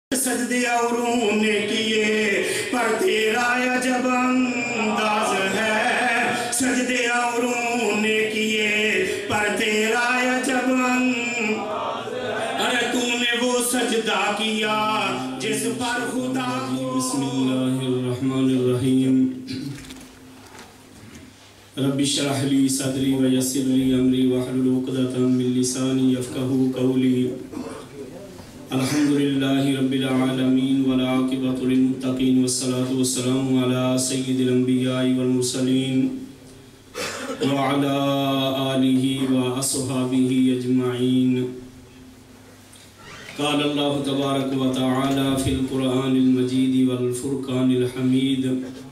سجدے اوروں نے کیے پر تیرا عجب انداز ہے، سجدے اوروں نے کیے پر تیرا عجب انداز ہے، ارے تو نے وہ سجدہ کیا جس پر خدا کو۔ بسم اللہ الرحمن الرحیم۔ رب اشرح لی صدری ویسر لی امری واحلل عقدۃ من لسانی یفقہوا قولی۔ الحمدللہ رب العالمین والعاقبۃ للمتقین والصلاة والسلام علی سید الانبیاء والمرسلین وعلی آلہ واصحابہ اجمعین۔ قال اللہ تبارک و تعالی فی القرآن المجید والفرقان الحمید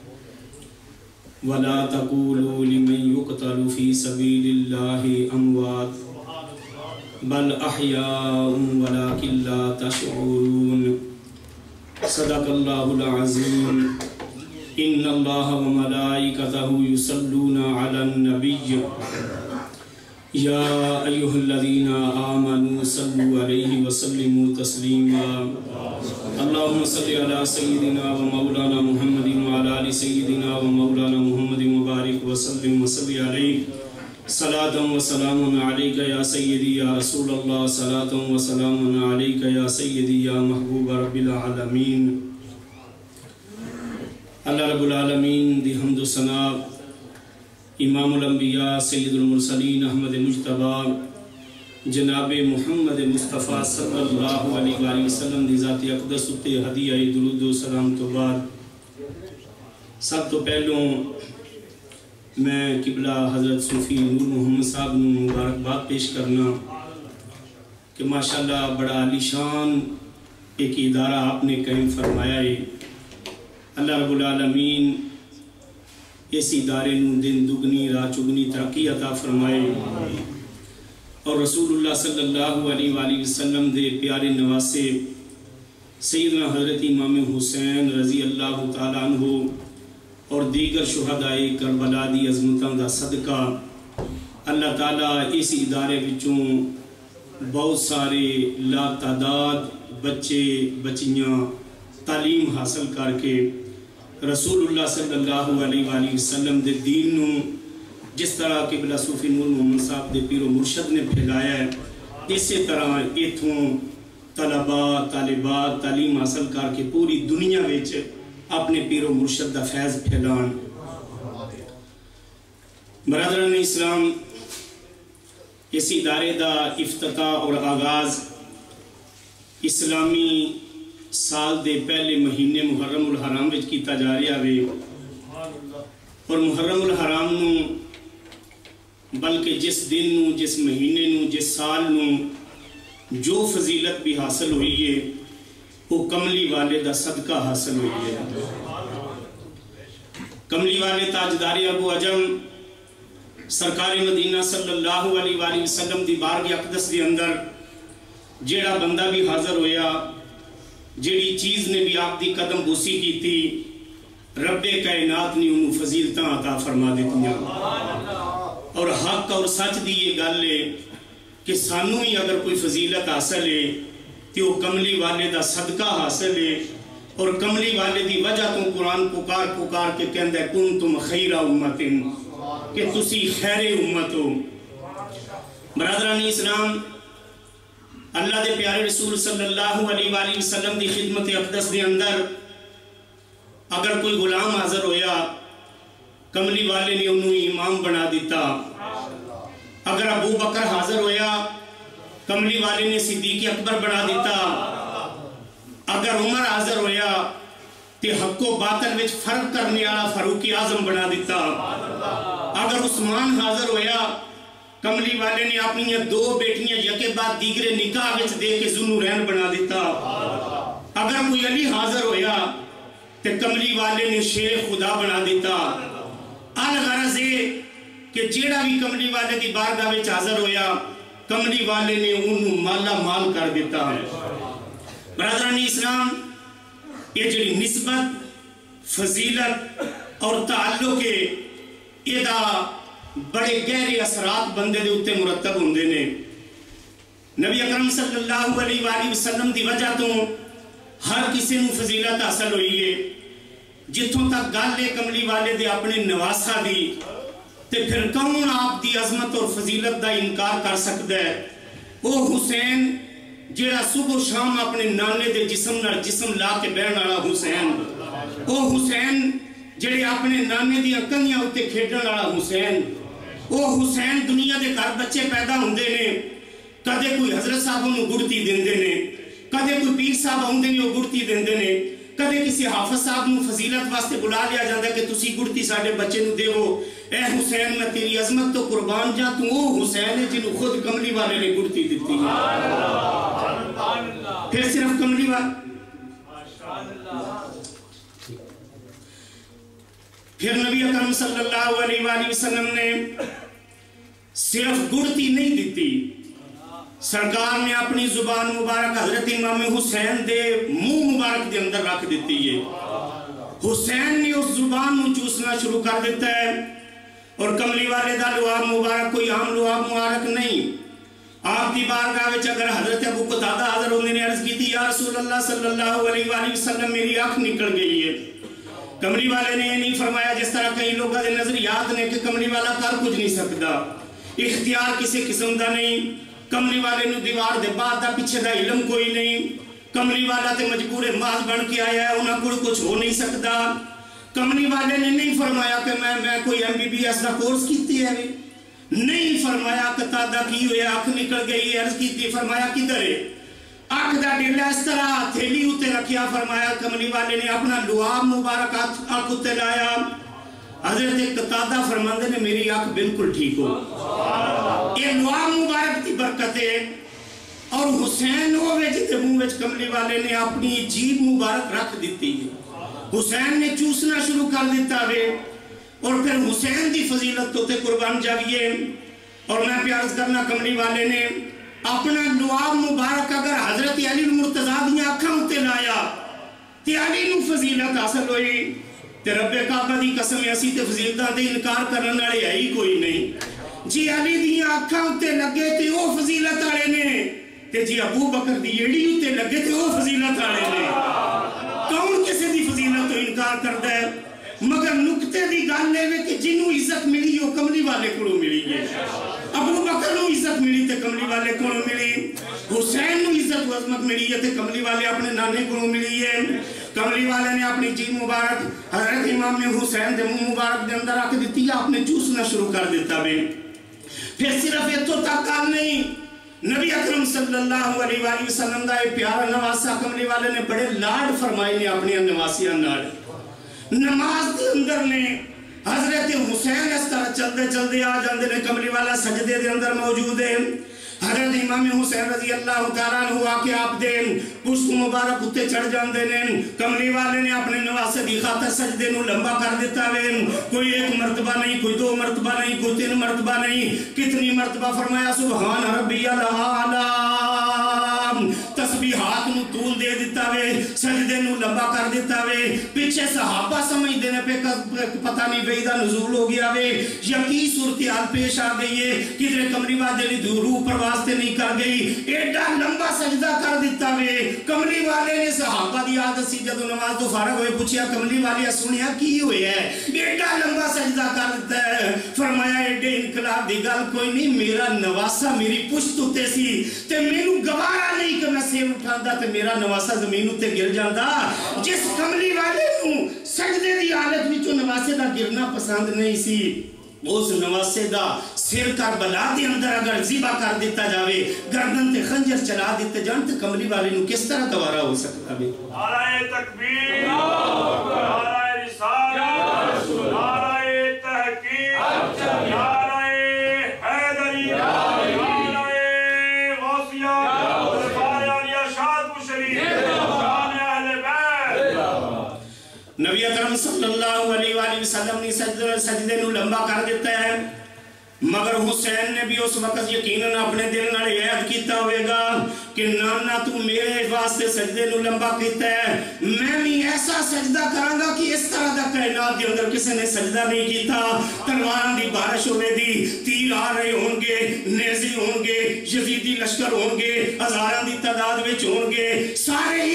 وَلَا تَقُولُوا لِمَنْ يُقْتَلُ فِي سَبِيلِ اللَّهِ أَمْوَاتٌ بل احیاء ولکن لا تشعرون۔ صدق اللہ العظیم۔ ان اللہ وملائکتہ یصلون علی النبی یا ایہا الذین آمنوا صلوا علیہ وسلموا تسلیما۔ اللہم صلی علی سیدنا و مولانا محمد وعلی آل سیدنا و مولانا محمد مبارک وسلم وصلی علیہ۔ صلاة و سلام علیکہ یا سیدی یا رسول اللہ، صلاة و سلام علیکہ یا سیدی یا محبوب رب العالمین۔ اللہ رب العالمین دی حمد و ثنا امام الانبیاء سید المرسلین احمد مجتبی جناب محمد مصطفیٰ صلی اللہ علیہ وآلہ وسلم دی ذات اقدس اتے ہدیہ درود و سلام تو بعد سب تو پہلوں میں قبلہ حضرت صوفی نور محمد صاحب نے مبارکباد پیش کرنا کہ ماشاءاللہ بڑا عالی شان ایک ادارہ آپ نے قائم فرمایا ہے۔ اللہ رب العالمین اس ادارے نو دن دگنی رات چگنی ترقی عطا فرمائے اور رسول اللہ صلی اللہ علیہ وآلہ وسلم دے پیارے نواسے سیدنا حضرت امام حسین رضی اللہ تعالیٰ عنہ اور دیگر شہدائے کربلا دی عظمتاں دا صدقہ اللہ تعالیٰ اس ادارے وچوں بہت سارے لا تعداد بچے بچیاں تعلیم حاصل کر کے رسول اللہ صلی اللہ علیہ وآلہ وسلم دے دین نو جس طرح قبلہ صوفی نور محمد صاحب دے پیر و مرشد نے پھیلایا ہے، اسی طرح ایتھوں طلباء طالبات تعلیم حاصل کر کے پوری دنیا وچ اپنے پیر و مرشد دا فیض پھیلان۔ برادران اسلام، اس ادارے دا افتتاح اور آغاز اسلامی سال دے پہلے مہینے محرم الحرام وچ کیتا جا رہا ہے اور محرم الحرام نو بلکہ جس دن نو جس مہینے نو جس سال نو جو فضیلت بھی حاصل ہوئی ہے وہ کملی والے دا صدقہ حاصل ہوئی ہے۔ کملی والے تاجدار ابو عجم سرکار مدینہ صلی اللہ علیہ وآلہ وسلم دی بارگاہ اقدس دے اندر جیڑا بندہ بھی حاضر ہویا، جیڑی چیز نے بھی آپ دی قدم بوسی کی تھی، رب کائنات نے انہوں فضیلتاں عطا فرما دیتیاں اور حق اور سچ دی یہ گل ہے کہ سانوں ہی اگر کوئی فضیلت حاصل ہے کہ وہ کملی والے دا صدقہ حاصل ہے اور کملی والے دی وجہ تو قرآن پکار کے کہندہ ہے کنتم خیر امت کہ تسی خیر امت ہو۔ برادران اسلام، اللہ دے پیارے رسول صلی اللہ علیہ وآلہ وسلم دی خدمت اقدس دے اندر اگر کوئی غلام حاضر ہویا، کملی والے نے انہوں امام بنا دیتا۔ اگر ابو بکر حاضر ہویا، کملی والے نے صدیق اکبر بنا دیتا۔ اگر عمر حاضر ہویا تے حق و باطل وچ فرق کرنے والا فاروق اعظم بنا دیتا۔ اگر عثمان حاضر ہویا، کملی والے نے اپنی دو بیٹیاں یکے بعد دیگرے نکاح وچ دے کے ذوالنورین بنا دیتا۔ اگر کوئی علی حاضر ہویا تے کملی والے نے شیر خدا بنا دیتا۔ الغرض ہے کہ جیڑا بھی کملی والے دی بارگاہ وچ حاضر ہویا، کملی والے نے انہوں مالا مال کر دیتا۔ برادران اسلام، یہ جڑی نسبت فضیلت اور تعلق ہے، یہ دا بڑے گہرے اثرات بندے دے اتے مرتب ہوندے نے۔ نبی اکرم صلی اللہ علیہ وآلہ وسلم دی وجہ تو ہر کسی نو فضیلت حاصل ہوئی ہے جتوں تک گل ہے کملی والے دے اپنے نواسا دی تے پھر کون آپ دی عظمت اور فضیلت دا انکار کر سکتا ہے او حسین جیڑا صبح و شام اپنے نانے دے جسم نال جسم لا کے بہن والا حسین او حسین جڑے اپنے نانے دی کنیاں اتے کھیڈن والا حسین او حسین دنیا دے گھر بچے پیدا ہوندے نے کدے کوئی حضرت صاحب انہوں گڑتی دیندے نے کدے کوئی پیر صاحب ہوندے نے وہ گڑتی دیندے نے کدے کسی حافظ صاحب نو فضیلت واسطے بلا لیا جاتا ہے کہ تسی گڑتی ساڑھے بچے نو دیو اے حسین میں تیری عظمت تو قربان جا تو وہ حسین ہے جنہوں خود کملی والے نے گڑتی دیتی ہے پھر صرف کملی والے پھر نبی اکرم صلی اللہ علیہ وآلہ وسلم نے صرف گڑتی نہیں دیتی سرکار نے اپنی زبان مبارک حضرت امام حسین دے منہ مبارک دے اندر رکھ دیتی ہے حسین نے اس زبان نو چوسنا شروع کر دیتا ہے اور کملی والے دا لعاب مبارک کوئی عام لعاب مبارک نہیں آپ دی بارگاہ وچ اگر حضرت ابو قتادہ حاضر ہونے نے عرض کی تھی یا رسول اللہ صلی اللہ علیہ وآلہ وسلم میری آنکھ نکل گئی ہے کملی والے نے یہ نہیں فرمایا جس طرح کئی لوگوں کے نظریات نے کہ کملی والا کر کچھ نہیں سکتا اختیار کسی قسم دا نہیں کملی والے نو دیوار دے بعد دا پیچھے دا علم کوئی نہیں کملی والا تے مجبور محض بن کے آیا ہے انہاں کوئی کچھ ہو نہیں سکتا کملی والے نے نہیں فرمایا کہ میں کوئی MBBS دا کورس کیتی ہے نہیں فرمایا قتادہ کی ہوئے آنکھ نکل گئی عرض کی فرمایا کدھر ہے آنکھ دا ڈیلا اس طرح تھیلی ہوتے رکھیا فرمایا کملی والے نے اپنا لعاب مبارک آنکھ ہوتے لایا حضرت قتادہ فرماندے نے میری آنکھ بالکل ٹھیک ہو یہ لعاب مبارک دی برکت ہے اور حسین ہوئے جتے منہ وچ کملی والے نے اپنی جیب مبارک رکھ دیتی ہے حسین نے چوسنا شروع کر دیتا ہے اور پھر حسین دی فضیلت تو تے قربان جاویے اور میں پیارز کرنا کملی والے نے اپنا لعاب مبارک اگر حضرت علی المرتضیٰ دی آنکھاں ہوتے لایا تے علی نو فضیلت حاصل ہوئی تے رب کعبہ دی قسم ایسی تے فضیلتاں دے انکار کرنے والے ہے ہی کوئی نہیں جی علی دی آنکھاں ہوتے لگے تے وہ فضیلت والے نے تے جی ابو بکر دی ایڑی ہوتے لگے تے وہ فضیلت والے نے کون کسی دی فضیلت تو انکار کرتا ہے مگر نکتے دی گل ہے کہ جنہوں عزت ملی وہ کملی والے کو ملی ہے ابو بکر نو عزت ملی تے کملی والے کو ملی حسین نو عزت و عظمت ملی ہے تے کملی والے اپنے نانے کو ملی ہے کملی والے نے اپنی جیب مبارک حضرت امام حسین دے منہ مبارک دے اندر رکھ دیتی ہے آپ نے چوسنا شروع کر دیتا بھی پھر صرف یہ تو تک کام نہیں نبی اکرم صلی اللہ علیہ وآلہ وسلم دا ایک پیارا نواسا کملی والے نے بڑے لاڈ فرمائے نے اپنی نواسیاں نال نماز دے اندر نے حضرت حسین اس طرح چلدے چلدے آ جاندے نے کملی والا سجدے دے اندر موجود ہے حضرت امام حسین رضی اللہ تعالیٰ عنہ ہوا کہ آپ دے پشت مبارک اتے چڑھ جاندے نے کملی والے نے اپنے نواسے دی خاطر سجدے نو لمبا کر دیتا ہے کوئی ایک مرتبہ نہیں کوئی دو مرتبہ نہیں کوئی تین مرتبہ نہیں کتنی مرتبہ فرمایا سبحان ربی الاعلی تسبیحات نو طول دے دیتا ہے سجدے نو لمبا کر دیتا ہے پیچھے صحابہ سمجھ دینے پہ پتہ نہیں بیدہ نزول ہو گیا ہے یقین صورتحال پیش آ گئی ہے کدھر کملی والے نے روح پرواز تے نہیں کر گئی ایڈا لمبا سجدہ کر دیتا ہے کملی والے نے صحابہ دی عادت سی جدو نماز تو فارغ ہوئے پوچھیا کملی والے سنیا کی ہوئے ہے ایڈا لمبا سجدہ کر دیتا ہے فرمایا ایڈے انقلاب دی گل کوئی نہیں میرا نواسا میری پشت ہوتے سی تے میرے گوارا نہیں کہ میں سیر اٹھاندہ تے میرا نواسا زمین ہوتے گر جاندہ جس کملی والے نو سجدے دی حالت بھی جو نواسے دا گرنا پسند نہیں سی اس نواسے دا سر کربلا دی اندر اگر زیبا کر دیتا جاوے گردن تے خنجر چلا دیتے جان تے کملی والے نو کس طرح دوارا ہو سکتا بھی نعرہ تکبیر نعرہ رسالت نعرہ تحقیق نعرہ حیدری نعرہ غوثیہ نعرہ ارشاد شریف نعرہ اہل بیت نبی اکرم صلی اللہ علیہ وآلہ وسلم نے سجدے نو لمبا کر دیتا ہے مگر حسین نے بھی اس وقت یقیناً اپنے دل نال عہد کیتا ہوئے گا کہ نانا تو میرے واسطے سجدے نو لمبا کیتا ہے میں بھی ایسا سجدہ کروں گا کہ اس طرح دا کائنات دے اندر کسی نے سجدہ نہیں کیتا تلواراں دی بارش ہوئے دی تیر آ رہے ہوں گے نیزی ہوں گے یزیدی لشکر ہوں گے ہزاراں دی تعداد وچ ہوں گے سارے ارد گرد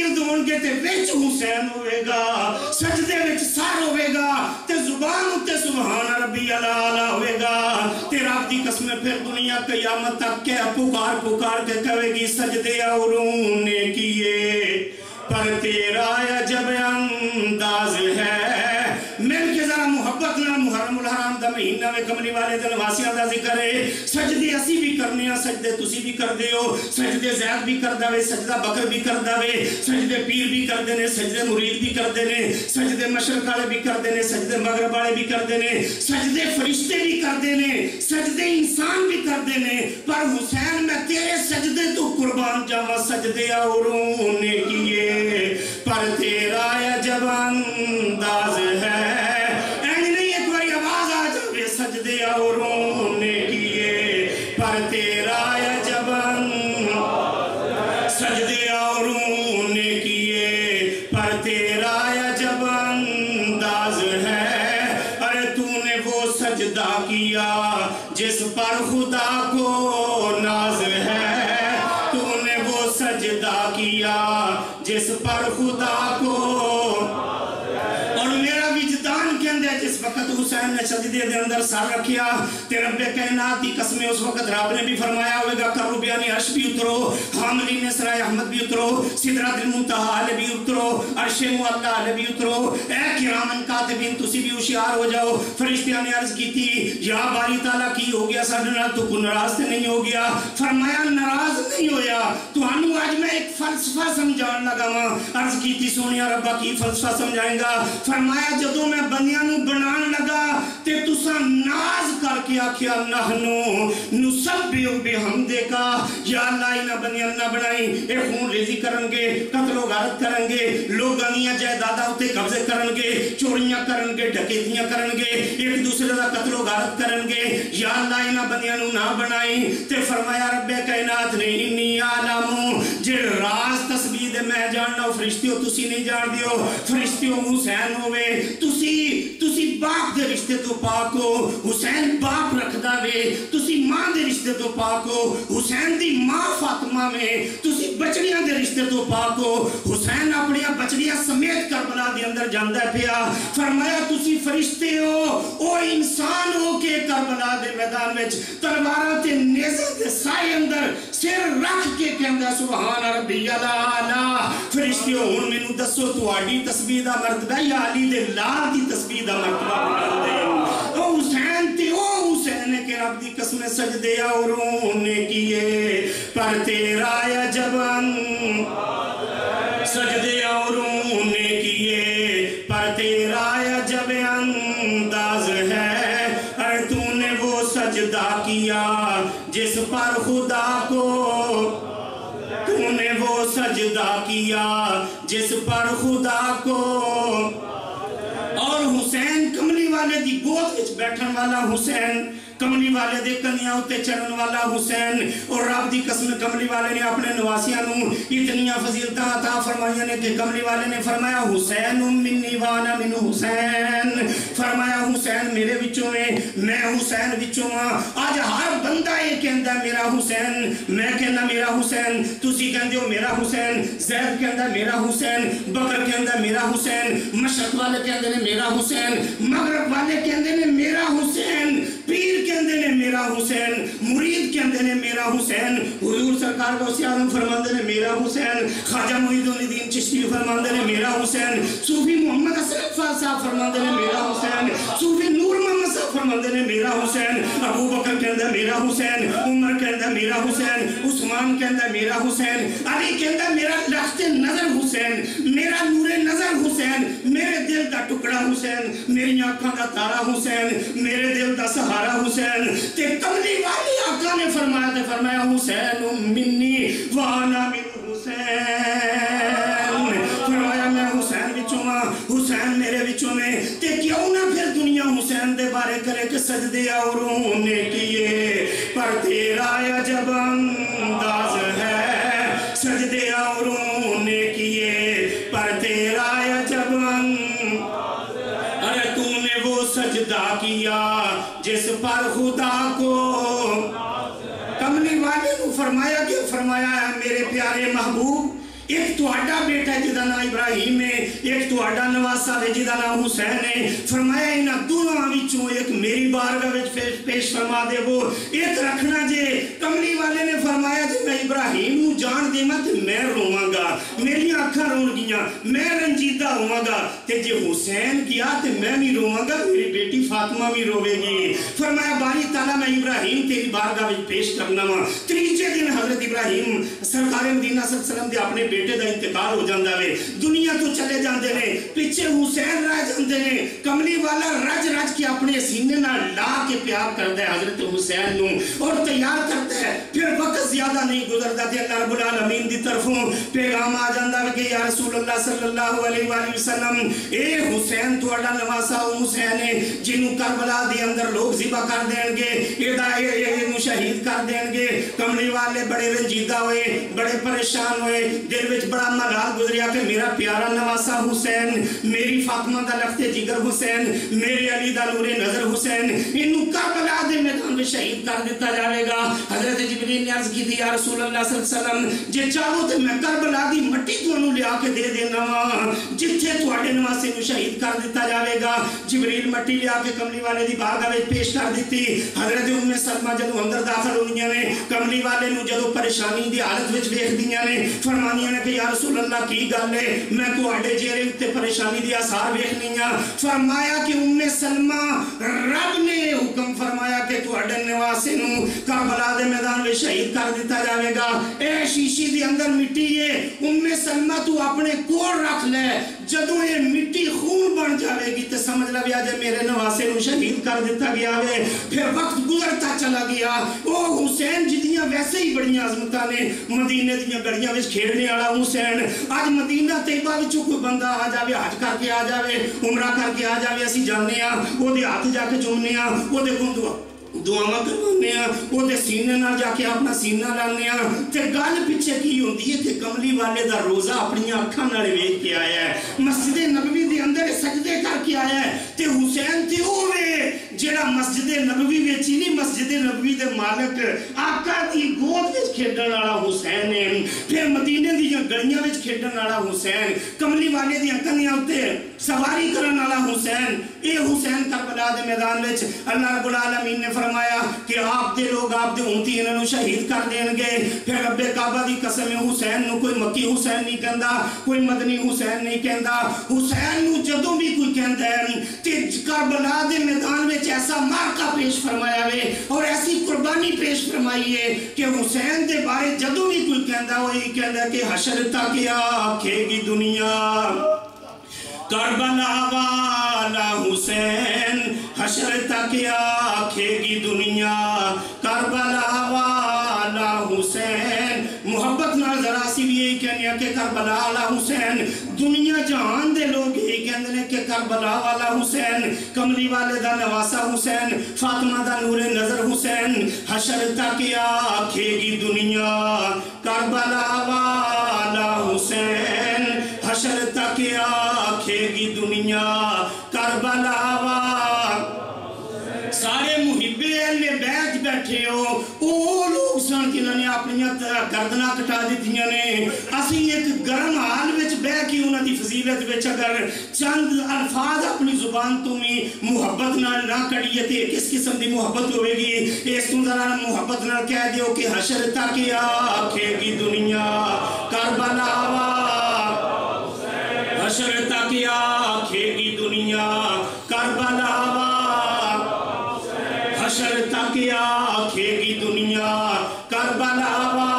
شاگرد ہون گے تے وچ حسین ہوئے گا سجدے وچ سر ہوئے گا تے زبان اتے سبحان ربی العالی ہوئے گا تے رب دی قسم پھر دنیا قیامت تک کے پکار پکار کے کہے گی سجدے اوروں نے کیے پر تیرا عجب انداز ہے مل کے ذرا محبت نہ محرم الحرام دا مہینہ میں کملی والے دن واسیاں دا ذکر ہے سجدے اسی بھی کرنے ہیں سجدے تسی بھی کر دے ہو سجدے زید بھی کر دے سجدہ بکر بھی کر دے سجدے پیر بھی کر دے سجدے مرید بھی کر دے سجدے مشرق والے بھی کر دے سجدے مغرب والے بھی کر دے سجدے فرشتے بھی کر دے سجدے انسان بھی کر دے پر حسین میں تیرے سجدے تو قربان جاواں سجدے اوروں نے کیے پر تیرا عجب انداز ہے سجدے اوروں نے کیے پر تیرا عجب سجدے اوروں نے کیے پر تیرا عجب انداز ہے ارے تو نے وہ سجدہ کیا جس پر خدا کو ناز ہے تو نے وہ سجدہ کیا جس پر خدا کو اور میرا وجدان کے اندر جس وقت حسین نے سجدے دے اندر سر رکھیا تے رب کائنات دی قسم اس وقت رب نے بھی فرمایا ہوئے گا کروبیانی عرش بھی اترو حاملین سرائے احمد بھی اترو سدرۃ المنتہا علی بھی اترو عرش معلا علی بھی اترو اے کرامن کاتبین تسی بھی ہوشیار ہو جاؤ فرشتیاں نے عرض کی تھی یا باری تعالیٰ کی ہو گیا ساڈے نال تو کوئی ناراض تے نہیں ہو گیا فرمایا ناراض نہیں ہویا تانوں اج میں ایک فلسفہ سمجھان لگا وا عرض کی تھی سونیا ربا کی فلسفہ سمجھائیں گا فرمایا جدوں میں بندیاں نو بنان لگا تے تساں ناز کر کے آکھیا نحنو نسبح بحمدک یا اللہ انہاں بندیاں نہ بنائی اے خون ریزی کرن گے قتل و غارت کرن گے لوگاں دیاں جائیداداں اُتے قبضے کرن گے چوریاں کرن گے ڈکیتیاں کرن گے ایک دوسرے دا قتل و غارت کرن گے یا اللہ انہاں بندیاں نو نہ بنائی تے فرمایا رب کائنات نے انی عالم جڑ راز تسبیح دے میں جاننا فرشتیوں تسی نہیں جان دیو فرشتیوں حسین ہوئے تسی باپ دے رشتے تو پاک ہو حسین باپ رکھدا وے تسی ماں دے رشتے تو پاک ہو حسین دی ماں فاطمہ میں تسی بچڑیاں دے رشتے تو پاک ہو حسین اپنی بچڑیاں سمیت کربلا دے اندر جاندا پیا فرمایا تسی فرشتے ہو او انسان ہو کے کربلا دے میدان وچ تلواراں تے نیزے دے سائے اندر سر رکھ کے کہندا سبحان ربی الاعلی فرشتیوں ہن مینوں دسو تہاڈی تسبیح دا مرتبہ یا علی دے لال دی تسبیح دا مرتبہ بلند ہے او حسین تے او حسین کے رب دی قسم سجدے اوروں نے کیے پر تیرا عجب سجدے اوروں نے کیے پر تیرا عجب انداز ہے اے تو نے وہ سجدہ کیا جس پر خدا کو تو نے وہ سجدہ کیا جس پر خدا کو اور حسین کملی والے دی گود وچ بیٹھن والا حسین کملی والے دے کنیاں اتے چڑھن والا حسین اور رب دی قسم کملی والے نے اپنے نواسیاں نو اتنیاں فضیلتاں عطا فرمائیاں نے کہ کملی والے نے فرمایا حسین منی وانا من حسین فرمایا حسین میرے وچوں میں حسین وچوں آج ہر بندہ یہ کہندا میرا حسین میں کہندا میرا حسین تسی کہندے ہو میرا حسین زید کہندا میرا حسین بکر کہندا میرا حسین مشرق والے کہندے نے میرا حسین مغرب والے کہندے نے میرا حسین پیر کہندے نے میرا حسین مرید کہندے نے میرا حسین حضور سرکار غوث اعظم فرماندے نے میرا حسین خواجہ معید الدین چشتی فرماندے نے میرا حسین صوفی محمد حسن صاحب فرماندے نے میرا حسین صوفی نور محمد صاحب فرماندے نے میرا حسین ابو بکر کہندا میرا حسین عمر کہندا میرا حسین عثمان کہندا میرا حسین علی کہندا میرا لفظ نظر حسین میرا نور نظر حسین میرے دل دا ٹکڑا حسین میری آنکھاں دا تارا حسین میرے دل دا سہارا حسین تے کملی والی آقا نے فرمایا حسین منی وانا من حسین فرمایا میں حسین وچوں حسین میرے وچوں میں تے کیوں نہ پھر دنیا حسین دے بارے کرے کہ سجدے اوروں نے کیے پر تیرا عجب انداز ہے سجدے اوروں نے کیے پر تیرا عجب ارے تو نے وہ سجدہ کیا جس پر خدا کو کملی والے کو فرمایا کہ فرمایا ہے میرے پیارے محبوب ایک तुहाडा बेटा है जिहदा नाम इब्राहिम है, एक तुहाडा नवासा है जिहदा नाम हुसैन है। फरमाया इन्हां दोनों विचों एक मेरी बारगाह विच पेश फरमा देवो, एक रखना जे। कमली वाले ने फरमाया जे मैं इब्राहिम नूं जान देवां ते मैं रोवांगा, मेरियां अखां रोणगियां, मैं रंजीदा होवांगा, ते जे हुसैन गया ते मैं भी रोवांगा, मेरी बेटी फातिमा भी रोवेगी। फरमाया बारी ताला मैं इब्राहिम तेरी बारगाह विच पेश करना वा। तीजे दिन हजरत इब्राहिम सरकारे मदीना सल्लल्लाहु अलैहि वसल्लम दे अपने बेटे दा इंतकाल हो जांदा वे, दुनिया तो चले जांदे ने, पिछे हुसैन रह जांदे ने। कमली वाला रज रज के अपने सीने नाल ला के प्यार करदा है हजरत हुसैन नूं और तैयार करदा है। फिर वक्त ज्यादा नहीं गुजरदा ते अल्लाह रब्बुल आलमीन दी तरफों पैगाम आ जांदा वे कि या रसूल अल्लाह सल्लल्लाहु अलैहि वसल्लम, ए हुसैन तुहाडा नवासा हुसैन है जिन्हों करबला दे अंदर लोग ज़िबा कर देंगे, इहदा शहीद कर देंगे। कमली वाले बड़े रंजीदा हुए, बड़े परेशान हुए, दिल विच बड़ा मलाल गुजरिया कि मेरा प्यारा नवासा हुसैन, मेरी फातिमा दा लफ्ते जिगर हुसैन, मेरे अली दा नूरे नजर हुसैन, इन्हू करबला दे मैदान में शहीद कर दिता जाएगा। हजरत जिब्रील ने अर्ज की थी या रसूल अल्लाह सल्लल्लाहु अलैहि वसल्लम, जे चाहो तो मैं करबला दी मट्टी तुहानू लिया के दे देना वा जिथे तुहाडे नवासे नू शहीद कर दिता जाएगा। जिब्रील मट्टी लिया के कमली वाले दी बारगाह विच पेश कर दी। हजरत उम्मे सलमा जदों अंदर दाखिल होंदियां ने, कमली वाले नू जदों परेशानी दी हालत विच वेखदियां ने, फरमांदियां ने कि या रसूल अल्लाह की गल है, मैं तुहाडे चेहरे उत्ते परेशानी दी आसार वेखनियां। फरमाया कि उम्मे सलमा रब ने हुक्म फरमाया कि तुहाडे नवासे नू करबला दे मैदान में शहीद कर दिता जाएगा। ए शीशी दे अंदर मिट्टी है, उम्मे सलमा तू अपने कोल रख ले, जदों ये मिट्टी खून बन जाएगी तो समझ ला भी आज मेरे नवासे नू शहीद कर दिता गया है। फिर वक्त गुजरता चला गया। ओ हुसैन जिदियां वैसे ही बड़ियां अजमतां ने, मदीने दियां गलियां विच खेड़ने वाला हुसैन, आज मदीना तैयबा विचों कोई बंदा आ जावे, हज करके आ जावे, उमरा करके आ जावे, असीं जाने आ ओदे हाथ जाके चुमने आ, ओदे कोल दुआवां करवाने आ, ओदे सीने नाल जाके अपना सीना लाने आ। ते गल पिछे की होंदी है कि कमली वाले दा रोजा अपनी अखां नाल वेख के आया है, मस्जिद नबवी दे अंदर सजदे करके आया है। ते हुसैन ते होवे जेड़ा मस्जिद नबवी विच नहीं, मस्जिद नबवी दे मालिक आका दी गोद विच खेडण वाला हुसैन है। फिर मदीने दीयां गलियां विच खेडण वाला हुसैन, कमली वाले दी कंधियां उत्ते सवारी करन वाला हुसैन। ए हुसैन करबला दे मैदान विच अल्लाह रब्बुल आलमीन ने फरमाया कि आप दे लोग आप दे उम्मती इन्हां नू शहीद कर देंगे। फिर रब्बे काबा दी कसम है, हुसैन नू कोई मक्की हुसैन नहीं कहंदा, कोई मदनी हुसैन नहीं कहंदा। हुसैन नू जदों भी कोई कहंदा है ते करबला दे मैदान विच ऐसा मार्का पेश फरमाया वे और ऐसी कुर्बानी पेश फरमाई है कि हुसैन दे बारे जदों भी कोई कहंदा वो यही कहंदा कि हशर तक आखेगी दुनिया करबला वाला हुसैन, हशर तक आखेगी दुनिया करबला वाला हुसैन। मोहब्बत नाल जरा सी भी यही कहने कि करबला वाला हुसैन, दुनिया जहान दे लोग यही कहते हैं कि करबला वाला हुसैन, कमली वाले दा नवासा हुसैन, फातिमा दा नूरे नजर हुसैन, हशर तक आखेगी दुनिया करबला वाला हुसैन, हशर तक आखेगी दुनिया करबला वाला। सारे मुहिब्बे अहले बैत बैठे हो, ओ लोग सन जिन्होंने अपनी गर्दना कटा दित्तियां ने। असी एक गर्म हाल विच बह के उन्हां दी फजीलत विच अगर चंद अल्फाज अपनी जुबान तो भी मुहब्बत नाल ना कढ़िए ते किस किस्म दी मुहब्बत होवेगी। इस तो जरा मुहब्बत नाल कह दियो कि हशर तक आखेगी दुनिया करबला हशर तक आखेगी दुनिया करबला हशर तक आखेगी दुनिया करबला।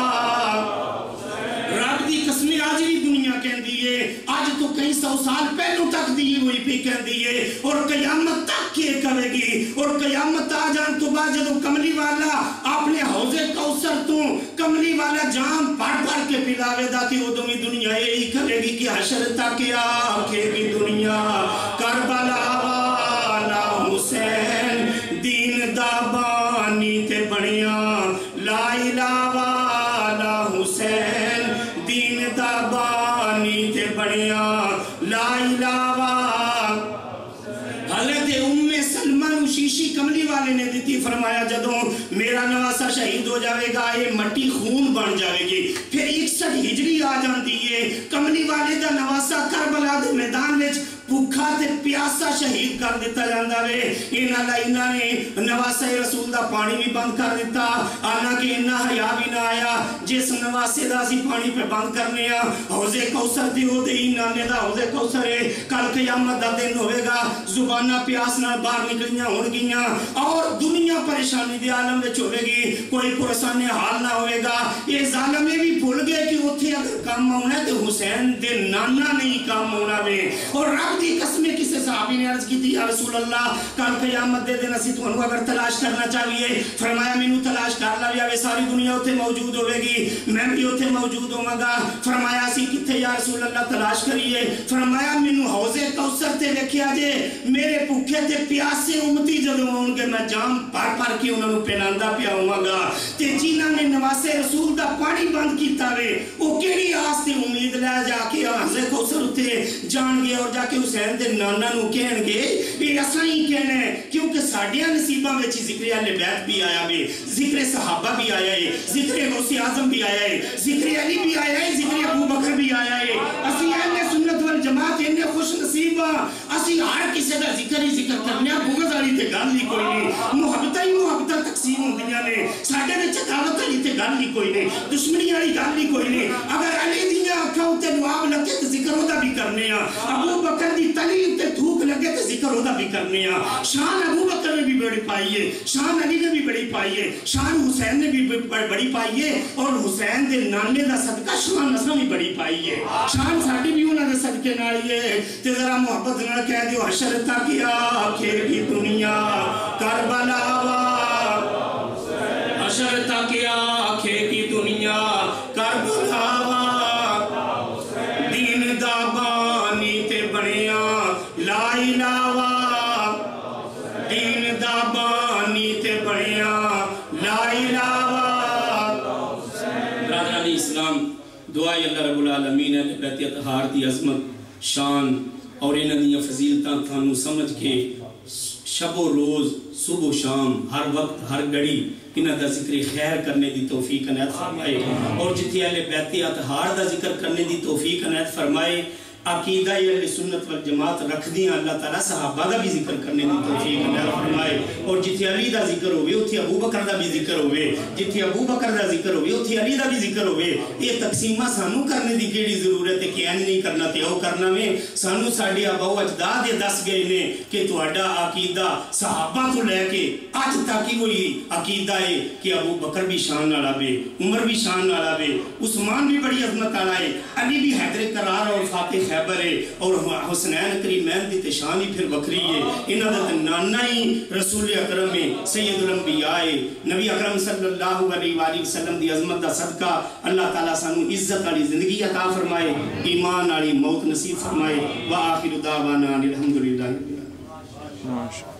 रब दी कसम आज भी दुनिया कहती है, आज तो कई सौ साल पहलों तक दी हुई भी कहती है और कयामत तक के कहेगी। और कयामत आ जान तो बाद जब कमली वाला अपने हौजे कौसर तो कमली वाला जाम भर भर के पिलावेगा तो उदों भी दुनिया यही कहेगी कि हशर तक आखेगी दुनिया करबला वाला हुसैन, दीन दा बानी ते बनिया ला इलाहा वाला हुसैन, दीन दा बानी ते बनिया ला इलाहा। हज़रत उम्मे सलमा नू शीशी कमली वाले ने दी, फरमाया जदों मेरा नवासा शहीद हो जाएगा ये मट्टी खून बन जाएगी। फिर 61 हिजरी आ जाती है, دا کربلا دے میدان وچ بھوکا تے پیاسا شہید کر دیتا جاندہ وے. انہاں نے نواسے رسول دا پانی بھی بند کر دیتا. آنا کہ انہاں حیا بھی نہ آیا جس نواسے دا سی پانی پہ بند کرنے حوض کوثر دی ہو دے انہاں نے دا حوض کوثر ہے. کل قیامت دا دن ہوئے گا زبانہ پیاس نہ باہر نکلیاں ہون گیاں اور دنیا پریشانی دے عالم وچ ہوئے گی. کوئی پرسان حال نہ ہوئے گا. یہ ظالم بھی بھول گئے کہ اتھے اگر کام ہونا ہے تو حسین دے نانا نہیں کام ہونا وے. اور رب دی قسمیں کسے صحابی نے عرض کی تھی یا رسول اللہ کل قیامت دے دن اسی تو انہوں اگر تلاش کرنا چاہیے. فرمایا میں نو تلاش کر لیا وے ساری دنیا اتھے موجود ہوئے گی میں بھی اتھے موجود ہوں گا. فرمایا اسی کتھے یا رسول اللہ تلاش کریے. فرمایا میں نو حوض کوثر تے لکھیا جے میرے بھوکے تے پیاسے امتی جدوں ہون گے میں جام پار پار کے انہوں پہناندا پیا ہوں گا. تے جنہاں نے نواسے رسول دا پانی بند کیتا وے وہ کیڑی آس تے امید لے جا کے حوض کوثر اتھے جان گے اور جا کے حسین دے نانا نو کہن گے یہ اساں ہی کہنا ہے کیونکہ ساڈیاں نصیباں وچ ذکر اہل بیت بھی آیا وے ذکر صحابہ بھی آیا ہے ذکر غوث اعظم بھی آیا ہے ذکر علی بھی آیا ہے ذکر ابو بکر بھی آیا ہے. اسی اہل سنت والجماعت اننے خوش نصیب اسی ہر کسی دا ذکر ہی ذکر کرنے بغض والی تے گل ہی کوئی نہیں. محبتاں ہی محبتاں تقسیم ہوندیاں نے ساڈے وچ دعوت والی تے گل ہی کوئی نہیں دشمنی والی گل ہی کوئی نہیں. اگر علی دیاں اکھاں اُتے لعاب لگے تے ذکر اودہ بھی کرنے ابو بکر دی تلی تے تھوک لگے تے ذکر اودہ بھی کرنے شان ابو بکر نے بھی بڑی پائی ہے شان علی نے بھی بڑی پائی ہے شان حسین نے بھی بڑی پائی ہے اور حسین دے نانے دا صدقہ شان نساں بھی بڑی پائی ہے. شان ساڈی بھی انہاں دے صدقے نال ہے. تے ذرا محبت نال کہہ دیو حشر تک آکھے کی دنیا کربلا وا حشر تک آکھے کی دنیا کربلا وا دین دا بانی تے بنیا لا الہ دین دا بانی تے بنیا لا الہ. برادران اسلام دعائی اللہ رب العالمین اہل بیت اطہار دی عظمت شان اور انہاں دیاں فضیلتاں تھانوں سمجھ کے شب و روز صبح و شام ہر وقت ہر گھڑی انہاں دا ذکر خیر کرنے دی توفیق عنایت فرمائے اور جتھے اہل بیت اطہار دا ذکر کرنے دی توفیق عنایت فرمائے. عقیدہ اہل سنت والجماعت رکھ دیاں اللہ تعالیٰ صحابہ دا بھی ذکر کرنے دی توفیق عنایت فرمائے اور جتھے علی دا ذکر ہوئے اتھے ابو بکر دا بھی ذکر ہوئے جتھے ابو بکر دا ذکر ہوئے اتھے علی دا بھی ذکر ہوئے. یہ تقسیمہ سانو کرنے دی کیڑی ضرورت ہے کہ اینج نہیں کرنا تے او کرنا میں سانو ساڈے آباؤ اجداد یہ دس گئے نے کہ تہاڈا عقیدہ صحابہ تو لے کے اج تک ہی وہی عقیدہ ہے کہ ابو بکر بھی شان والا وے عمر بھی شان والا وے عثمان بھی بڑی عظمت والا ہے علی بھی حیدر قرار اور فاتح خیبر ہے اور حسنین کریمین دی تشان ہی پھر بکری ہے. انہاں دا نانا ہی رسول اکرم سید الانبیاء نبی اکرم صلی اللہ علیہ وآلہ وسلم دی عظمت دا صدقہ اللہ تعالیٰ سانو عزت والی زندگی عطا فرمائے ایمان والی موت نصیب فرمائے. وآخر دعوانا الحمدللہ.